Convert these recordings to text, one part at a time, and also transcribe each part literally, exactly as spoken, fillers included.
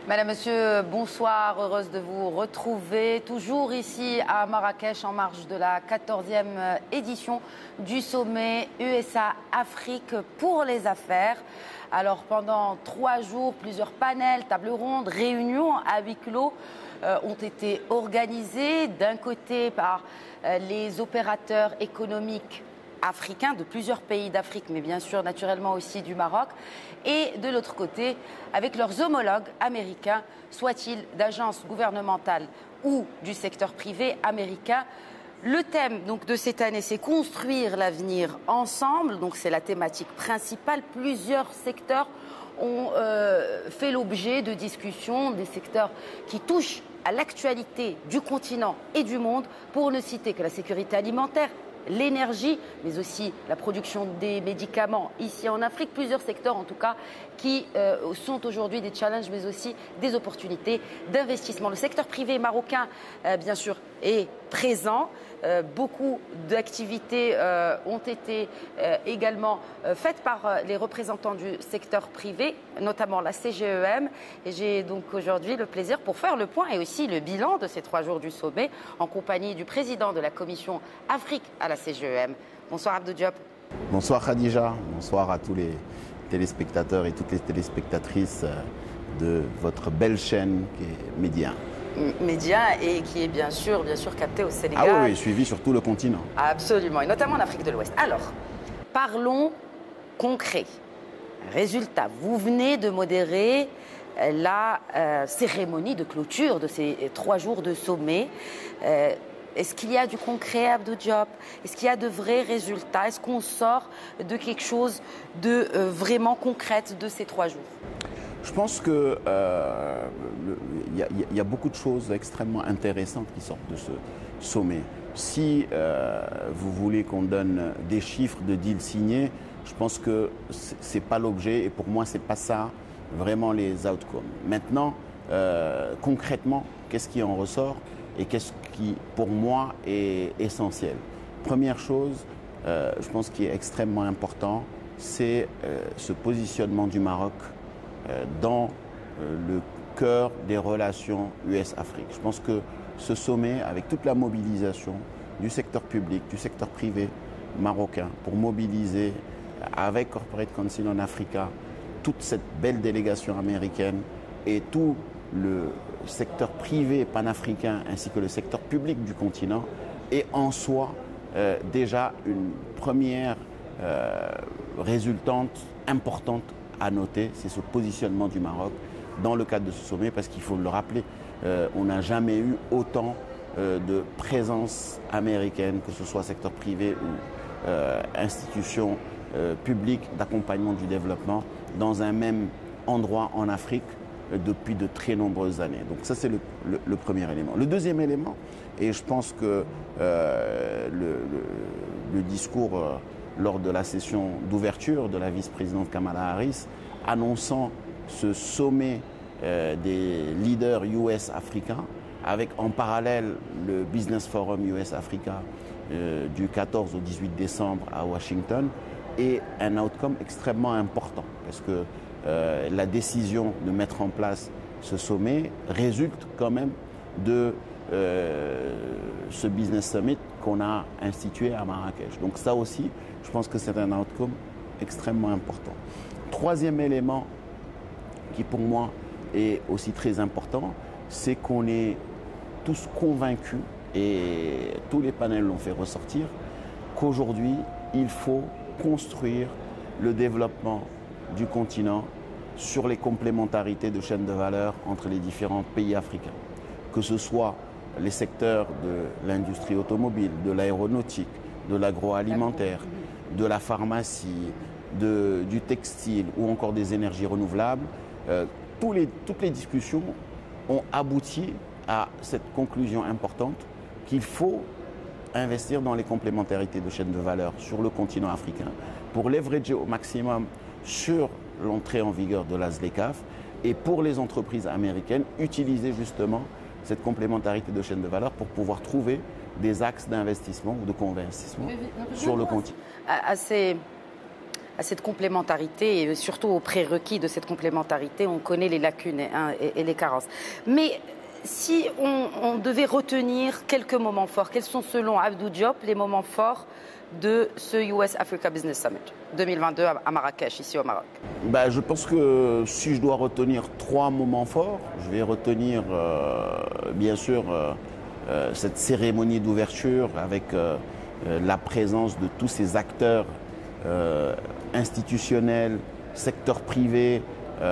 Madame, Monsieur, bonsoir, heureuse de vous retrouver. Toujours ici à Marrakech en marge de la quatorzième édition du sommet U S A-Afrique pour les affaires. Alors pendant trois jours, plusieurs panels, tables rondes, réunions à huis clos euh, ont été organisés d'un côté par euh, les opérateurs économiques africains de plusieurs pays d'Afrique, mais bien sûr naturellement aussi du Maroc, et de l'autre côté avec leurs homologues américains, soient-ils d'agences gouvernementales ou du secteur privé américain. Le thème donc, de cette année, c'est construire l'avenir ensemble, donc c'est la thématique principale. Plusieurs secteurs ont euh, fait l'objet de discussions, des secteurs qui touchent à l'actualité du continent et du monde, pour ne citer que la sécurité alimentaire, l'énergie, mais aussi la production des médicaments ici en Afrique. Plusieurs secteurs en tout cas qui euh, sont aujourd'hui des challenges, mais aussi des opportunités d'investissement. Le secteur privé marocain, euh, bien sûr, est présent. Euh, beaucoup d'activités euh, ont été euh, également euh, faites par euh, les représentants du secteur privé, notamment la C G E M. Et j'ai donc aujourd'hui le plaisir pour faire le point et aussi le bilan de ces trois jours du sommet en compagnie du président de la commission Afrique à la C G E M. Bonsoir Abdou Diop. Bonsoir Khadija, bonsoir à tous les téléspectateurs et toutes les téléspectatrices de votre belle chaîne qui est Média. Média et qui est bien sûr, bien sûr capté au Sénégal. Ah oui, oui, suivi sur tout le continent. Absolument, et notamment en Afrique de l'Ouest. Alors, parlons concret. Résultat, vous venez de modérer la euh, cérémonie de clôture de ces trois jours de sommet. Euh, Est-ce qu'il y a du concret, Abdou Diop? Est-ce qu'il y a de vrais résultats? Est-ce qu'on sort de quelque chose de euh, vraiment concret de ces trois jours? Je pense qu'il euh, y, y a beaucoup de choses extrêmement intéressantes qui sortent de ce sommet. Si euh, vous voulez qu'on donne des chiffres de deals signés, je pense que ce n'est pas l'objet et pour moi, ce n'est pas ça vraiment les outcomes. Maintenant, euh, concrètement, qu'est-ce qui en ressort et qu'est-ce qui, pour moi, est essentiel? Première chose, euh, je pense qui est extrêmement important, c'est euh, ce positionnement du Maroc dans le cœur des relations U S-Afrique. Je pense que ce sommet, avec toute la mobilisation du secteur public, du secteur privé marocain, pour mobiliser avec Corporate Council on Africa toute cette belle délégation américaine et tout le secteur privé panafricain ainsi que le secteur public du continent, est en soi euh, déjà une première euh, résultante importante à noter, c'est ce positionnement du Maroc dans le cadre de ce sommet, parce qu'il faut le rappeler, euh, on n'a jamais eu autant euh, de présence américaine, que ce soit secteur privé ou euh, institution euh, publique d'accompagnement du développement, dans un même endroit en Afrique euh, depuis de très nombreuses années. Donc ça, c'est le, le, le premier élément. Le deuxième élément, et je pense que euh, le, le, le discours euh, lors de la session d'ouverture de la vice-présidente Kamala Harris, annonçant ce sommet euh, des leaders U S africains, avec en parallèle le Business Forum U S-Africa euh, du quatorze au dix-huit décembre à Washington, est un outcome extrêmement important, parce que euh, la décision de mettre en place ce sommet résulte quand même de euh, ce Business Summit qu'on a institué à Marrakech. Donc ça aussi, je pense que c'est un outcome extrêmement important. Troisième élément qui pour moi est aussi très important, c'est qu'on est tous convaincus, et tous les panels l'ont fait ressortir, qu'aujourd'hui, il faut construire le développement du continent sur les complémentarités de chaînes de valeur entre les différents pays africains. Que ce soit les secteurs de l'industrie automobile, de l'aéronautique, de l'agroalimentaire, de la pharmacie, de, du textile ou encore des énergies renouvelables, euh, tous les, toutes les discussions ont abouti à cette conclusion importante qu'il faut investir dans les complémentarités de chaînes de valeur sur le continent africain pour leverager au maximum sur l'entrée en vigueur de la ZLECAf, et pour les entreprises américaines, utiliser justement cette complémentarité de chaînes de valeur pour pouvoir trouver des axes d'investissement ou de co-investissement sur le continent. À ces, à cette complémentarité et surtout aux prérequis de cette complémentarité. On connaît les lacunes hein, et, et les carences. Mais si on, on devait retenir quelques moments forts, quels sont selon Abdou Diop les moments forts de ce U S Africa Business Summit deux mille vingt-deux à Marrakech, ici au Maroc? Ben, je pense que si je dois retenir trois moments forts, je vais retenir euh, bien sûr euh, euh, cette cérémonie d'ouverture avec euh, euh, la présence de tous ces acteurs euh, institutionnels, secteur privé,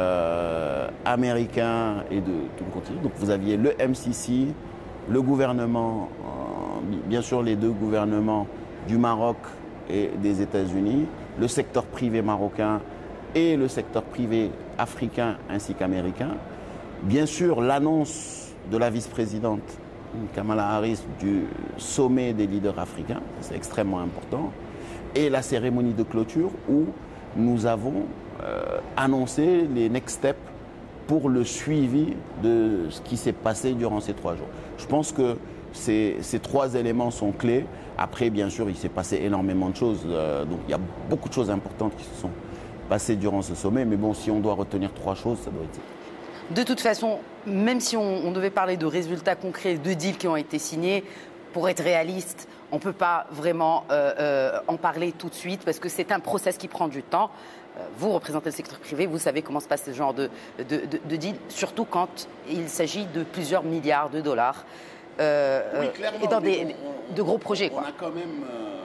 euh, américain et de tout le continent. Donc vous aviez le M C C, le gouvernement, euh, bien sûr les deux gouvernements du Maroc et des États-Unis, le secteur privé marocain et le secteur privé africain ainsi qu'américain. Bien sûr, l'annonce de la vice-présidente Kamala Harris du sommet des leaders africains, c'est extrêmement important, et la cérémonie de clôture où nous avons euh, annoncé les next steps pour le suivi de ce qui s'est passé durant ces trois jours. Je pense que ces, ces trois éléments sont clés. Après, bien sûr, il s'est passé énormément de choses. Euh, donc, il y a beaucoup de choses importantes qui se sont passées durant ce sommet. Mais bon, si on doit retenir trois choses, ça doit être ça. De toute façon, même si on, on devait parler de résultats concrets, de deals qui ont été signés, pour être réaliste, on ne peut pas vraiment euh, euh, en parler tout de suite parce que c'est un process qui prend du temps. Euh, vous représentez le secteur privé, vous savez comment se passe ce genre de, de, de, de deal, surtout quand il s'agit de plusieurs milliards de dollars. Euh, oui, et dans des, on, de gros projets. On quoi. a quand même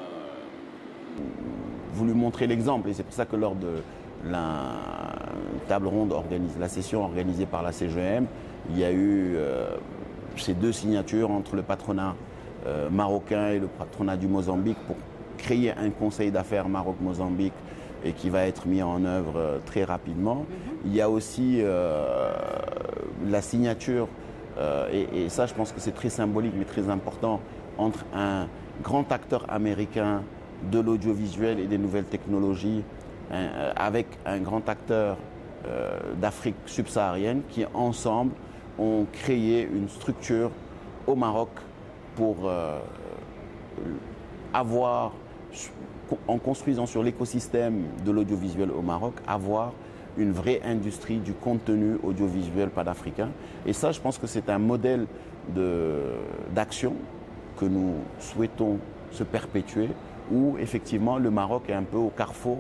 euh, voulu montrer l'exemple et c'est pour ça que lors de la table ronde, organise, la session organisée par la C G M, il y a eu euh, ces deux signatures entre le patronat euh, marocain et le patronat du Mozambique pour créer un conseil d'affaires Maroc-Mozambique et qui va être mis en œuvre euh, très rapidement. Mm-hmm. Il y a aussi euh, la signature Euh, et, et ça, je pense que c'est très symbolique, mais très important, entre un grand acteur américain de l'audiovisuel et des nouvelles technologies, hein, euh, avec un grand acteur euh, d'Afrique subsaharienne, qui ensemble ont créé une structure au Maroc pour euh, avoir, en construisant sur l'écosystème de l'audiovisuel au Maroc, avoir une vraie industrie du contenu audiovisuel panafricain. Et ça, je pense que c'est un modèle d'action que nous souhaitons se perpétuer, où effectivement le Maroc est un peu au carrefour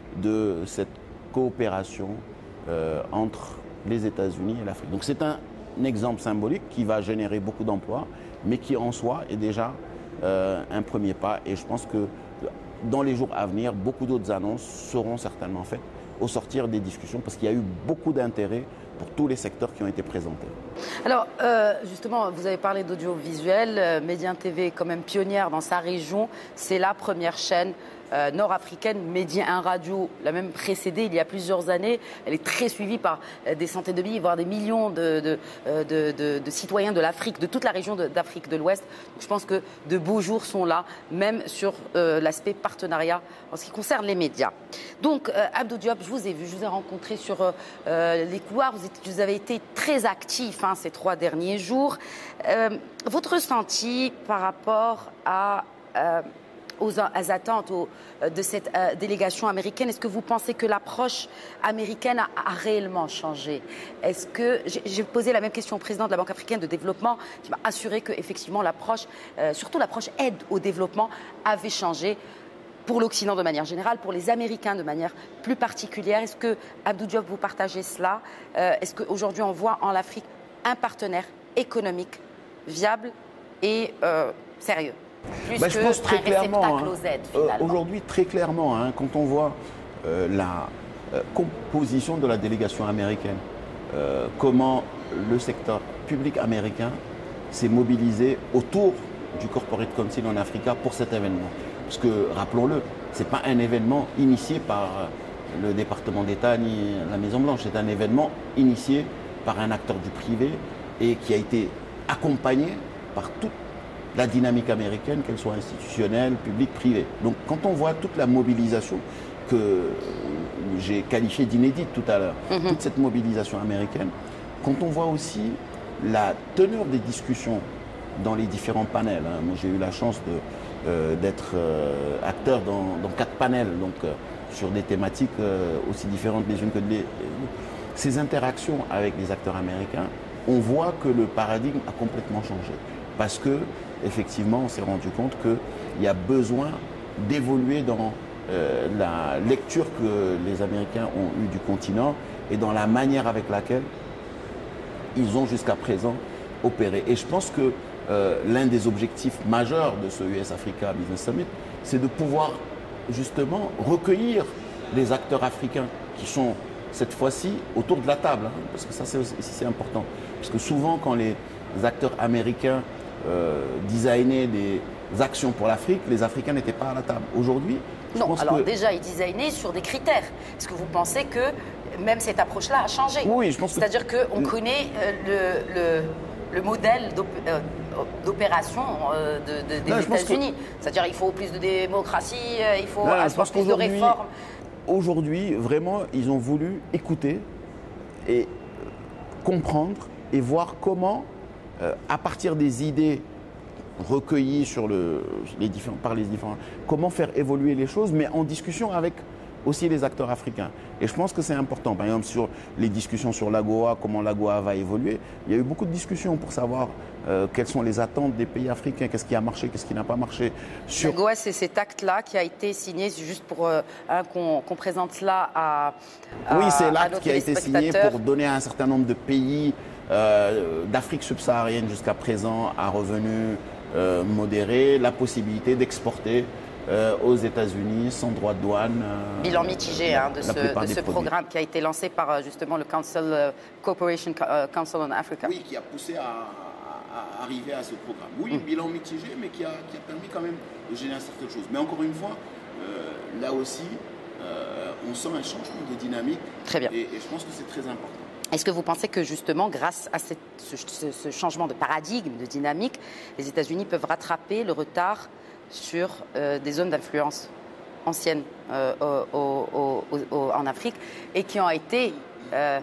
de cette coopération euh, entre les États-Unis et l'Afrique. Donc c'est un exemple symbolique qui va générer beaucoup d'emplois, mais qui en soi est déjà euh, un premier pas. Et je pense que dans les jours à venir, beaucoup d'autres annonces seront certainement faites au sortir des discussions, parce qu'il y a eu beaucoup d'intérêt pour tous les secteurs qui ont été présentés. Alors, euh, justement, vous avez parlé d'audiovisuel. Euh, Médien T V est quand même pionnière dans sa région. C'est la première chaîne euh, nord-africaine. Médien un Radio l'a même précédée il y a plusieurs années. Elle est très suivie par euh, des centaines de milliers, voire des millions de, de, de, de, de citoyens de l'Afrique, de toute la région d'Afrique de l'Ouest. Je pense que de beaux jours sont là, même sur euh, l'aspect partenariat en ce qui concerne les médias. Donc, euh, Abdou Diop, je vous ai vu, je vous ai rencontré sur euh, les couloirs. Vous, êtes, vous avez été très actif hein, ces trois derniers jours. Euh, votre ressenti par rapport à, euh, aux, aux attentes aux, de cette euh, délégation américaine, est-ce que vous pensez que l'approche américaine a, a réellement changé? Est-ce que j'ai posé la même question au président de la Banque africaine de développement qui m'a assuré que effectivement l'approche, euh, surtout l'approche aide au développement, avait changé pour l'Occident de manière générale, pour les Américains de manière plus particulière. Est-ce que, Abdou Diop, vous partagez cela? euh, Est-ce qu'aujourd'hui, on voit en Afrique un partenaire économique viable et euh, sérieux, plus bah, je pense très clairement, hein, aux aides, finalement. Euh, Aujourd'hui, très clairement, hein, quand on voit euh, la euh, composition de la délégation américaine, euh, comment le secteur public américain s'est mobilisé autour du Corporate Council en Africa pour cet événement. Parce que, rappelons-le, ce n'est pas un événement initié par le département d'État ni la Maison-Blanche. C'est un événement initié par un acteur du privé et qui a été accompagné par toute la dynamique américaine, qu'elle soit institutionnelle, publique, privée. Donc quand on voit toute la mobilisation que j'ai qualifiée d'inédite tout à l'heure, mm-hmm. toute cette mobilisation américaine, quand on voit aussi la teneur des discussions dans les différents panels, hein. Moi j'ai eu la chance de... Euh, d'être euh, acteur dans, dans quatre panels, donc euh, sur des thématiques euh, aussi différentes les unes que les autres. Ces interactions avec les acteurs américains, on voit que le paradigme a complètement changé. Parce que, effectivement, on s'est rendu compte qu'il y a besoin d'évoluer dans euh, la lecture que les Américains ont eue du continent et dans la manière avec laquelle ils ont jusqu'à présent opéré. Et je pense que euh, l'un des objectifs majeurs de ce U S Africa Business Summit, c'est de pouvoir justement recueillir les acteurs africains qui sont cette fois-ci autour de la table, hein, parce que ça c'est aussi c'est important. Parce que souvent quand les acteurs américains euh, designaient des actions pour l'Afrique, les Africains n'étaient pas à la table. Aujourd'hui, je non, pense alors que... déjà ils designaient sur des critères. Est-ce que vous pensez que même cette approche-là a changé? Oui, je pense que... C'est-à-dire qu'on connaît euh, le, le, le modèle d'opération euh, de, de, des États-Unis. Que... C'est-à-dire il faut plus de démocratie, il faut non, non, plus de réformes. Aujourd'hui, vraiment, ils ont voulu écouter et comprendre et voir comment, euh, à partir des idées recueillies sur le, les différents, par les différents, comment faire évoluer les choses, mais en discussion avec aussi les acteurs africains. Et je pense que c'est important. Par exemple, sur les discussions sur l'AGOA, comment l'AGOA va évoluer, il y a eu beaucoup de discussions pour savoir euh, quelles sont les attentes des pays africains, qu'est-ce qui a marché, qu'est-ce qui n'a pas marché. Sur... L'AGOA, c'est cet acte-là qui a été signé, juste pour euh, hein, qu'on qu'on présente cela à, à Oui, c'est l'acte qui a été signé pour donner à un certain nombre de pays euh, d'Afrique subsaharienne jusqu'à présent à revenus euh, modérés la possibilité d'exporter Euh, aux États-Unis, sans droit de douane. Euh, Bilan mitigé hein, de ce, de ce programme qui a été lancé par justement le Council, euh, Cooperation uh, Council on Africa. Oui, qui a poussé à, à, à arriver à ce programme. Oui, mm. bilan mitigé, mais qui a, qui a permis quand même de générer certaines choses. Mais encore une fois, euh, là aussi, euh, on sent un changement de dynamique. Très bien. Et, et je pense que c'est très important. Est-ce que vous pensez que justement, grâce à cette, ce, ce, ce changement de paradigme, de dynamique, les États-Unis peuvent rattraper le retard sur euh, des zones d'influence anciennes euh, au, au, au, au, en Afrique et qui ont été, euh,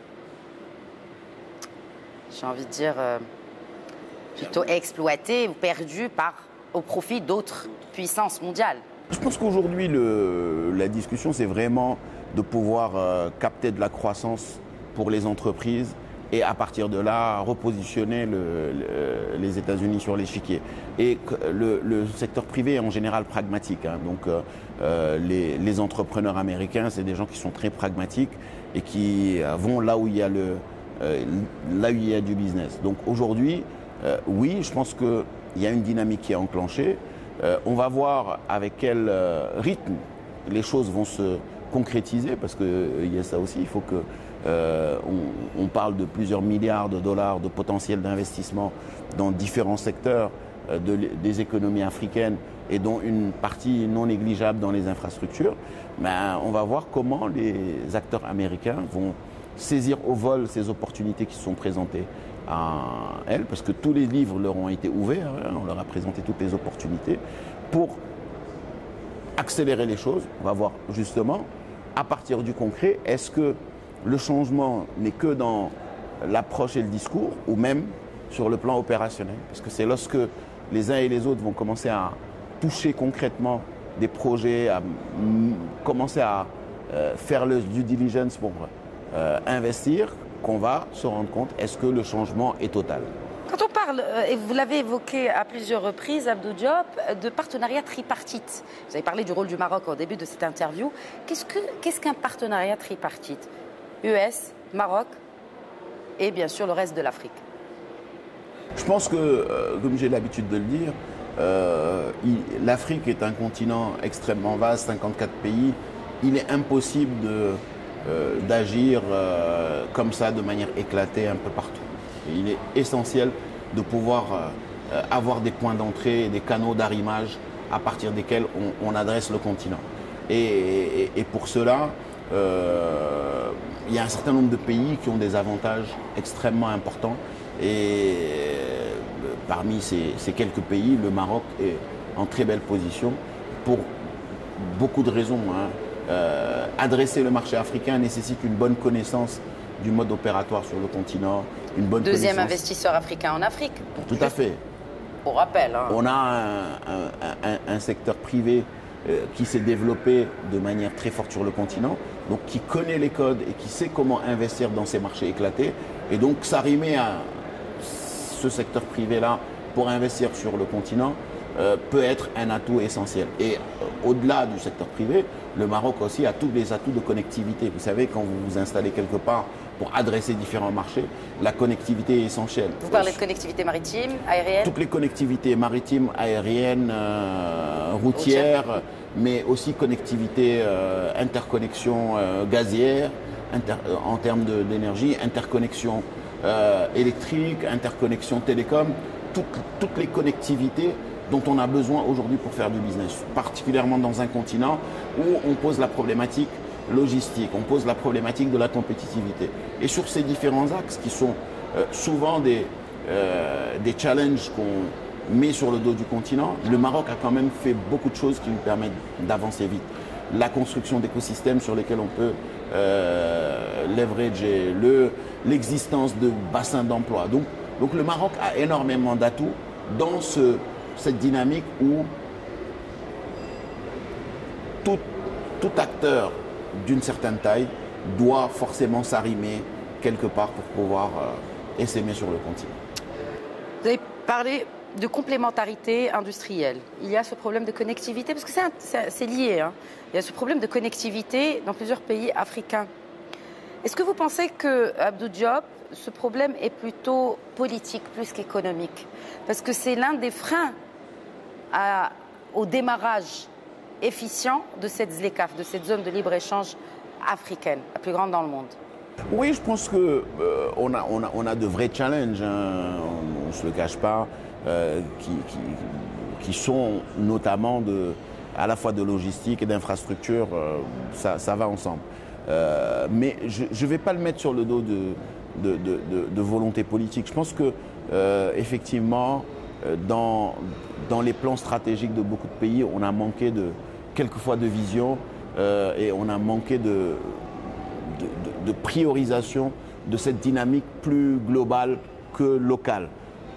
j'ai envie de dire, euh, plutôt exploitées ou perdues par, au profit d'autres puissances mondiales? Je pense qu'aujourd'hui, la discussion, c'est vraiment de pouvoir euh, capter de la croissance pour les entreprises et à partir de là, repositionner le, le, les États-Unis sur l'échiquier. Et le, le secteur privé est en général pragmatique. Hein. Donc euh, les, les entrepreneurs américains, c'est des gens qui sont très pragmatiques et qui vont là où il y a, le, euh, là où il y a du business. Donc aujourd'hui, euh, oui, je pense qu'il y a une dynamique qui est enclenchée. Euh, on va voir avec quel euh, rythme les choses vont se concrétiser, parce qu'il euh, y a ça aussi, il faut que Euh, on, on parle de plusieurs milliards de dollars de potentiel d'investissement dans différents secteurs euh, de, des économies africaines et dont une partie non négligeable dans les infrastructures. Ben, on va voir comment les acteurs américains vont saisir au vol ces opportunités qui se sont présentées à elles, parce que tous les livres leur ont été ouverts, hein, on leur a présenté toutes les opportunités pour accélérer les choses. On va voir justement, à partir du concret, est-ce que le changement n'est que dans l'approche et le discours, ou même sur le plan opérationnel. Parce que c'est lorsque les uns et les autres vont commencer à toucher concrètement des projets, à commencer à euh, faire le due diligence pour euh, investir, qu'on va se rendre compte, est-ce que le changement est total? Quand on parle, et vous l'avez évoqué à plusieurs reprises, Abdou Diop, de partenariat tripartite. Vous avez parlé du rôle du Maroc au début de cette interview. Qu'est-ce que, qu'est-ce qu'un partenariat tripartite? U S, Maroc et bien sûr le reste de l'Afrique. Je pense que, euh, comme j'ai l'habitude de le dire, euh, l'Afrique est un continent extrêmement vaste, cinquante-quatre pays. Il est impossible de, euh, d'agir euh, comme ça de manière éclatée un peu partout. Et il est essentiel de pouvoir euh, avoir des points d'entrée et des canaux d'arrimage à partir desquels on, on adresse le continent. Et, et, et pour cela, euh, il y a un certain nombre de pays qui ont des avantages extrêmement importants et parmi ces, ces quelques pays, le Maroc est en très belle position pour beaucoup de raisons. Hein. Euh, adresser le marché africain nécessite une bonne connaissance du mode opératoire sur le continent, une bonne Deuxième connaissance... investisseur africain en Afrique. Tout à fait. Pour rappel. Hein. On a un, un, un, un secteur privé euh, qui s'est développé de manière très forte sur le continent, donc qui connaît les codes et qui sait comment investir dans ces marchés éclatés. Et donc s'arrimer à ce secteur privé-là pour investir sur le continent euh, peut être un atout essentiel. Et euh, au-delà du secteur privé, le Maroc aussi a tous les atouts de connectivité. Vous savez, quand vous vous installez quelque part pour adresser différents marchés, la connectivité est essentielle. Vous parlez de connectivité maritime, aérienne? Toutes les connectivités maritimes, aériennes, euh, routières, Routière. mais aussi connectivité, euh, interconnexion euh, gazière, inter, euh, en termes d'énergie, interconnexion euh, électrique, interconnexion télécom, toutes, toutes les connectivités dont on a besoin aujourd'hui pour faire du business, particulièrement dans un continent où on pose la problématique logistique, on pose la problématique de la compétitivité. Et sur ces différents axes qui sont euh, souvent des, euh, des challenges qu'on met sur le dos du continent, le Maroc a quand même fait beaucoup de choses qui nous permettent d'avancer vite. La construction d'écosystèmes sur lesquels on peut euh, leverager, le, l'existence de bassins d'emploi. Donc, donc le Maroc a énormément d'atouts dans ce, cette dynamique où tout, tout acteur d'une certaine taille doit forcément s'arrimer quelque part pour pouvoir euh, essaimer sur le continent. Vous avez parlé de complémentarité industrielle. Il y a ce problème de connectivité, parce que c'est lié. Hein. Il y a ce problème de connectivité dans plusieurs pays africains. Est-ce que vous pensez que, Abdou Diop, ce problème est plutôt politique plus qu'économique? Parce que c'est l'un des freins à, au démarrage efficient de cette Z L E C A F, de cette zone de libre-échange africaine, la plus grande dans le monde. Oui, je pense qu'on euh, a, on a, on a de vrais challenges, hein, on ne se le cache pas, euh, qui, qui, qui sont notamment de, à la fois de logistique et d'infrastructure, euh, ça, ça va ensemble. Euh, mais je ne vais pas le mettre sur le dos de, de, de, de, de volonté politique. Je pense que euh, effectivement, dans, dans les plans stratégiques de beaucoup de pays, on a manqué de, quelquefois de vision euh, et on a manqué de, de, de, de priorisation de cette dynamique plus globale que locale.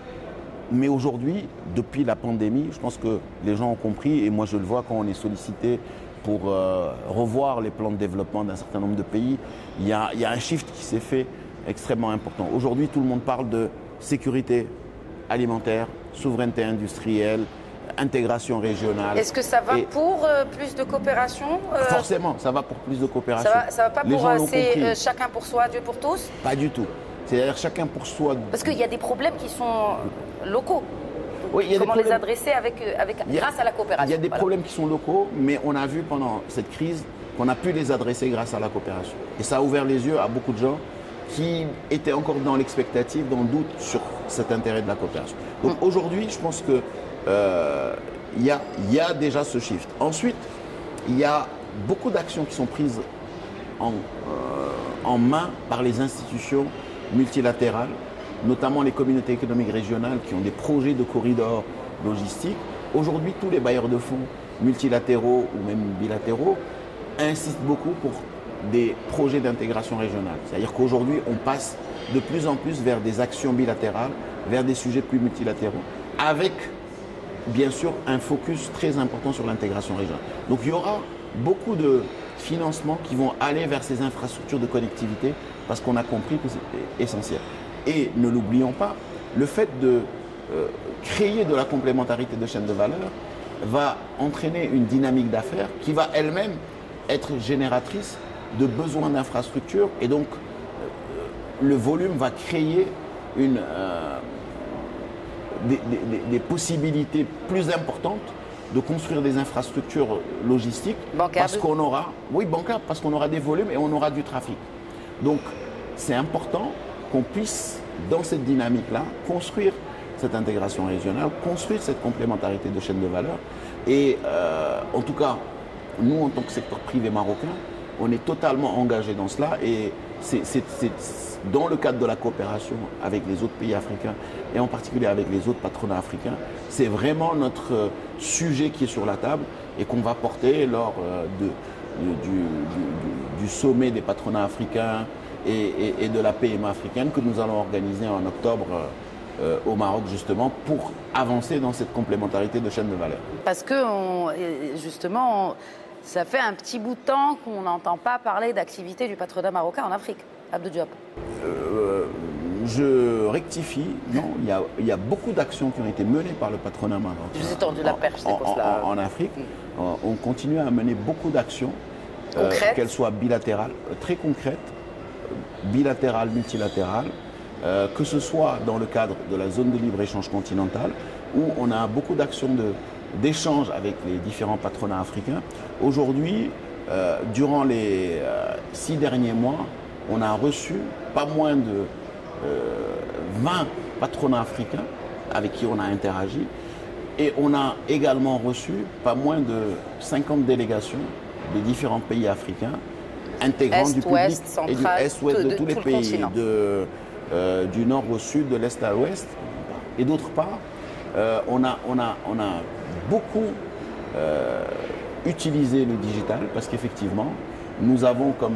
Mais aujourd'hui, depuis la pandémie, je pense que les gens ont compris, et moi je le vois quand on est sollicité pour euh, revoir les plans de développement d'un certain nombre de pays, il y a, il y a un shift qui s'est fait extrêmement important. Aujourd'hui, tout le monde parle de sécurité alimentaire, souveraineté industrielle, intégration régionale. Est-ce que ça va et pour euh, plus de coopération euh... Forcément, ça va pour plus de coopération. Ça va, ça va pas les pour assez euh, chacun pour soi, Dieu pour tous? Pas du tout. C'est-à-dire chacun pour soi. Parce qu'il y a des problèmes qui sont locaux. Oui, il y a Comment des les adresser avec, avec, il y a, grâce à la coopération? Il y a des voilà. problèmes qui sont locaux, mais on a vu pendant cette crise qu'on a pu les adresser grâce à la coopération. Et ça a ouvert les yeux à beaucoup de gens qui étaient encore dans l'expectative, dans le doute sur cet intérêt de la coopération. Donc mmh. aujourd'hui, je pense que euh, il y a, il y a déjà ce shift. Ensuite, il y a beaucoup d'actions qui sont prises en, euh, en main par les institutions multilatérales, notamment les communautés économiques régionales qui ont des projets de corridors logistiques. Aujourd'hui, tous les bailleurs de fonds multilatéraux ou même bilatéraux insistent beaucoup pour des projets d'intégration régionale. C'est-à-dire qu'aujourd'hui, on passe de plus en plus vers des actions bilatérales, vers des sujets plus multilatéraux, avec bien sûr un focus très important sur l'intégration régionale. Donc il y aura beaucoup de financements qui vont aller vers ces infrastructures de connectivité parce qu'on a compris que c'est essentiel. Et ne l'oublions pas, le fait de euh, créer de la complémentarité de chaînes de valeur va entraîner une dynamique d'affaires qui va elle-même être génératrice de besoins d'infrastructures et donc euh, le volume va créer une, euh, des, des, des possibilités plus importantes de construire des infrastructures logistiques bancables. Parce qu'on aura, oui, bancables, parce qu'on aura des volumes et on aura du trafic. Donc c'est important qu'on puisse, dans cette dynamique-là, construire cette intégration régionale, construire cette complémentarité de chaînes de valeur. Et euh, en tout cas, nous, en tant que secteur privé marocain, on est totalement engagé dans cela et c'est dans le cadre de la coopération avec les autres pays africains et en particulier avec les autres patronats africains, c'est vraiment notre euh, sujet qui est sur la table et qu'on va porter lors euh, de, de, du, du, du sommet des patronats africains et, et, et de la P M A africaine que nous allons organiser en octobre euh, au Maroc justement pour avancer dans cette complémentarité de chaîne de valeur. Parce que on, justement, on, ça fait un petit bout de temps qu'on n'entend pas parler d'activité du patronat marocain en Afrique. Abdou Diop. Euh, je rectifie, non, il y a, il y a beaucoup d'actions qui ont été menées par le patronat marocain. Je vous ai tendu la perche, c'est en, pour cela. En, en Afrique, mm. on continue à mener beaucoup d'actions, euh, qu'elles soient bilatérales, très concrètes, bilatérales, multilatérales, euh, que ce soit dans le cadre de la zone de libre-échange continentale, où on a beaucoup d'actions d'échange avec les différents patronats africains. Aujourd'hui, euh, durant les euh, six derniers mois, on a reçu pas moins de euh, vingt patronats africains avec qui on a interagi. Et on a également reçu pas moins de cinquante délégations de différents pays africains, intégrant Est, du public ouest, central, et du Est-Ouest de, de, de tous les pays, de, euh, du Nord au Sud, de l'Est à l'Ouest. Et d'autre part, euh, on, a, on, a, on a beaucoup euh, utilisé le digital parce qu'effectivement, nous avons comme...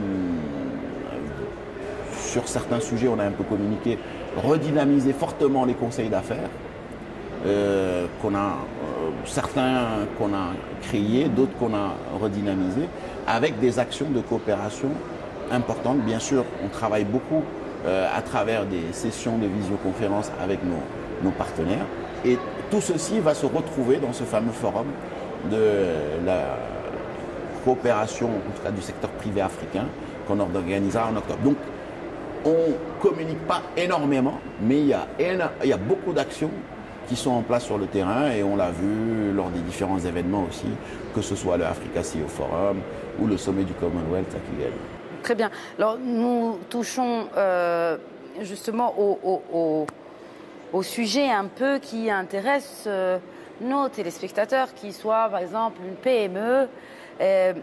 Sur certains sujets, on a un peu communiqué, redynamisé fortement les conseils d'affaires, euh, qu'on a, euh, certains qu'on a créés, d'autres qu'on a redynamisés, avec des actions de coopération importantes. Bien sûr, on travaille beaucoup euh, à travers des sessions de visioconférence avec nos, nos partenaires. Et tout ceci va se retrouver dans ce fameux forum de la coopération, en tout cas du secteur privé africain, qu'on organisera en octobre. Donc, on ne communique pas énormément, mais il y a, il y a beaucoup d'actions qui sont en place sur le terrain et on l'a vu lors des différents événements aussi, que ce soit le Africa C E O Forum ou le sommet du Commonwealth à Kigali. Très bien. Alors nous touchons euh, justement au, au, au, au sujet un peu qui intéresse euh, nos téléspectateurs, qui soient par exemple une P M E. Euh,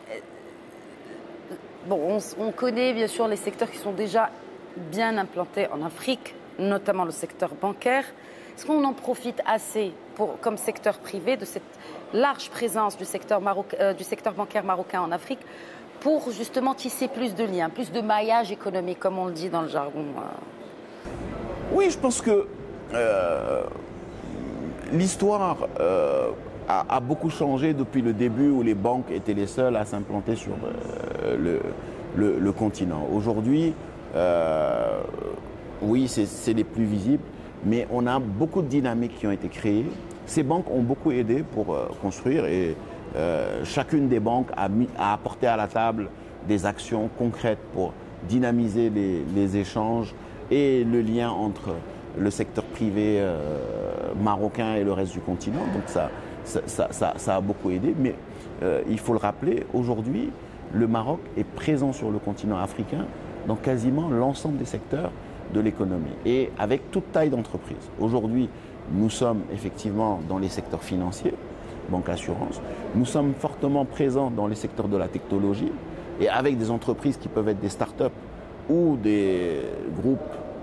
Bon, on, on connaît bien sûr les secteurs qui sont déjà bien implantés en Afrique, notamment le secteur bancaire. Est-ce qu'on en profite assez pour, comme secteur privé de cette large présence du secteur, maroc, euh, du secteur bancaire marocain en Afrique pour justement tisser plus de liens, plus de maillage économique, comme on le dit dans le jargon euh... Oui, je pense que euh, l'histoire euh, a, a beaucoup changé depuis le début où les banques étaient les seules à s'implanter sur euh, le, le, le continent. Aujourd'hui, euh, oui, c'est les plus visibles, mais on a beaucoup de dynamiques qui ont été créées. Ces banques ont beaucoup aidé pour euh, construire et euh, chacune des banques a, mis, a apporté à la table des actions concrètes pour dynamiser les, les échanges et le lien entre le secteur privé euh, marocain et le reste du continent. Donc ça, ça, ça, ça, ça a beaucoup aidé. Mais euh, il faut le rappeler, aujourd'hui, le Maroc est présent sur le continent africain dans quasiment l'ensemble des secteurs de l'économie et avec toute taille d'entreprise. Aujourd'hui, nous sommes effectivement dans les secteurs financiers, banque, assurance. Nous sommes fortement présents dans les secteurs de la technologie et avec des entreprises qui peuvent être des start-up ou des groupes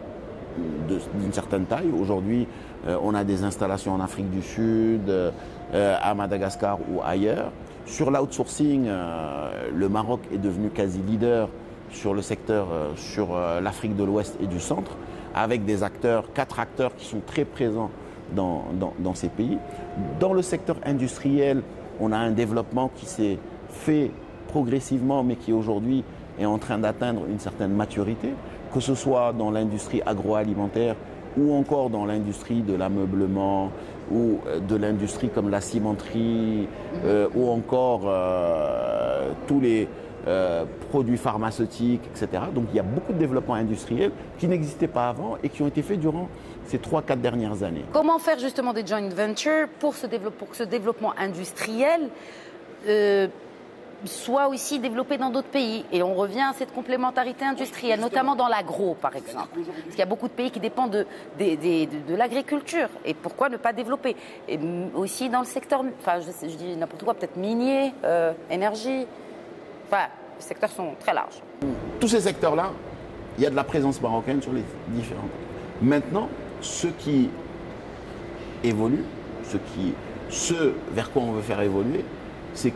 d'une certaine taille. Aujourd'hui, euh, on a des installations en Afrique du Sud, euh, à Madagascar ou ailleurs. Sur l'outsourcing, euh, le Maroc est devenu quasi leader sur le secteur, euh, sur euh, l'Afrique de l'Ouest et du Centre, avec des acteurs, quatre acteurs qui sont très présents dans, dans, dans ces pays. Dans le secteur industriel, on a un développement qui s'est fait progressivement, mais qui aujourd'hui est en train d'atteindre une certaine maturité, que ce soit dans l'industrie agroalimentaire ou encore dans l'industrie de l'ameublement ou de l'industrie comme la cimenterie euh, ou encore euh, tous les euh, produits pharmaceutiques, et cetera. Donc il y a beaucoup de développements industriels qui n'existaient pas avant et qui ont été faits durant ces trois quatre dernières années. Comment faire justement des joint ventures pour, ce pour que ce développement industriel euh, soit aussi développé dans d'autres pays? Et on revient à cette complémentarité industrielle, notamment dans l'agro, par exemple. Parce qu'il y a beaucoup de pays qui dépendent de, de, de, de, de l'agriculture. Et pourquoi ne pas développer? Et aussi dans le secteur, enfin, je, je dis n'importe quoi, peut-être minier, euh, énergie. Enfin, les secteurs sont très larges. Tous ces secteurs-là, il y a de la présence marocaine sur les différents. Maintenant, ce qui évolue, ce, qui, ce vers quoi on veut faire évoluer, c'est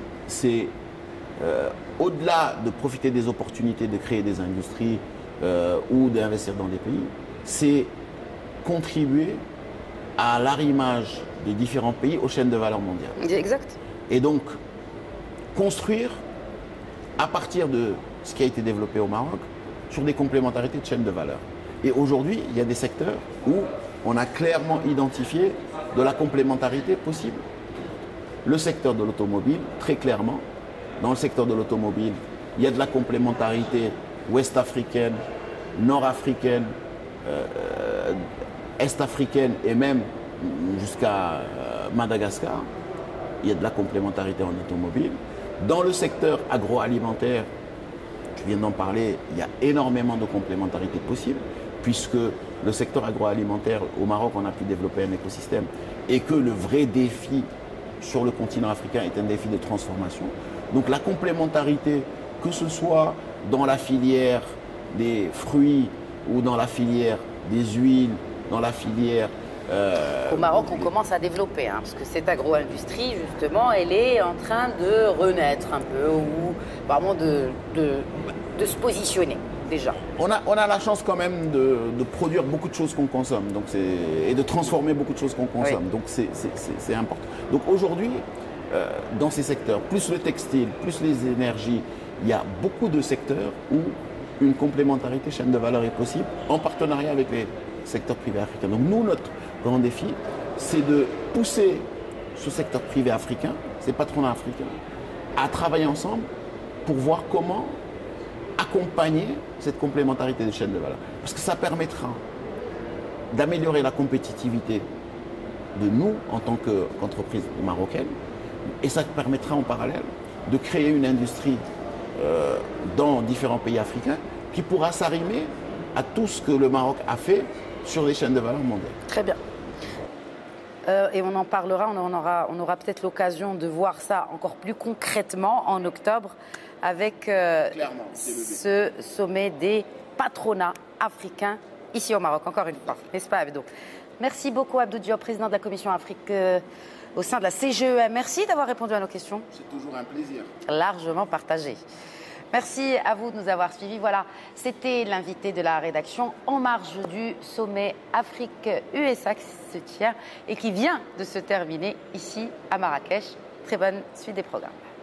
Euh, au-delà de profiter des opportunités de créer des industries euh, ou d'investir dans des pays, c'est contribuer à l'arrimage des différents pays aux chaînes de valeur mondiales. Exact. Et donc, construire à partir de ce qui a été développé au Maroc sur des complémentarités de chaînes de valeur. Et aujourd'hui, il y a des secteurs où on a clairement identifié de la complémentarité possible. Le secteur de l'automobile, très clairement, dans le secteur de l'automobile, il y a de la complémentarité ouest-africaine, nord-africaine, euh, est-africaine et même jusqu'à euh, Madagascar. Il y a de la complémentarité en automobile. Dans le secteur agroalimentaire, je viens d'en parler, il y a énormément de complémentarité possible, puisque le secteur agroalimentaire, au Maroc, on a pu développer un écosystème, et que le vrai défi sur le continent africain est un défi de transformation. Donc la complémentarité, que ce soit dans la filière des fruits ou dans la filière des huiles, dans la filière... Euh, Au Maroc, on commence à développer, hein, parce que cette agro-industrie, justement, elle est en train de renaître un peu, ou vraiment de, de, de se positionner, déjà. On a, on a la chance quand même de, de produire beaucoup de choses qu'on consomme, donc et de transformer beaucoup de choses qu'on consomme, oui. Donc c'est important. Donc aujourd'hui, euh, dans ces secteurs, plus le textile, plus les énergies, il y a beaucoup de secteurs où une complémentarité chaîne de valeur est possible, en partenariat avec les secteurs privés africains. Donc nous, notre grand défi, c'est de pousser ce secteur privé africain, ces patronats africains, à travailler ensemble pour voir comment accompagner cette complémentarité des chaînes de valeur. Parce que ça permettra d'améliorer la compétitivité de nous en tant qu'entreprise marocaine, et ça permettra en parallèle de créer une industrie euh, dans différents pays africains qui pourra s'arrimer à tout ce que le Maroc a fait sur les chaînes de valeur mondiales. Très bien. Euh, et on en parlera, on, en aura, on aura peut-être l'occasion de voir ça encore plus concrètement en octobre avec euh, ce sommet des patronats africains ici au Maroc, encore une fois, n'est-ce pas Abdou? Merci beaucoup Abdou Diop, président de la Commission Afrique euh, au sein de la C G E M. Merci d'avoir répondu à nos questions. C'est toujours un plaisir. Largement partagé. Merci à vous de nous avoir suivis. Voilà, c'était l'invité de la rédaction en marge du sommet Afrique-U S A qui se tient et qui vient de se terminer ici à Marrakech. Très bonne suite des programmes.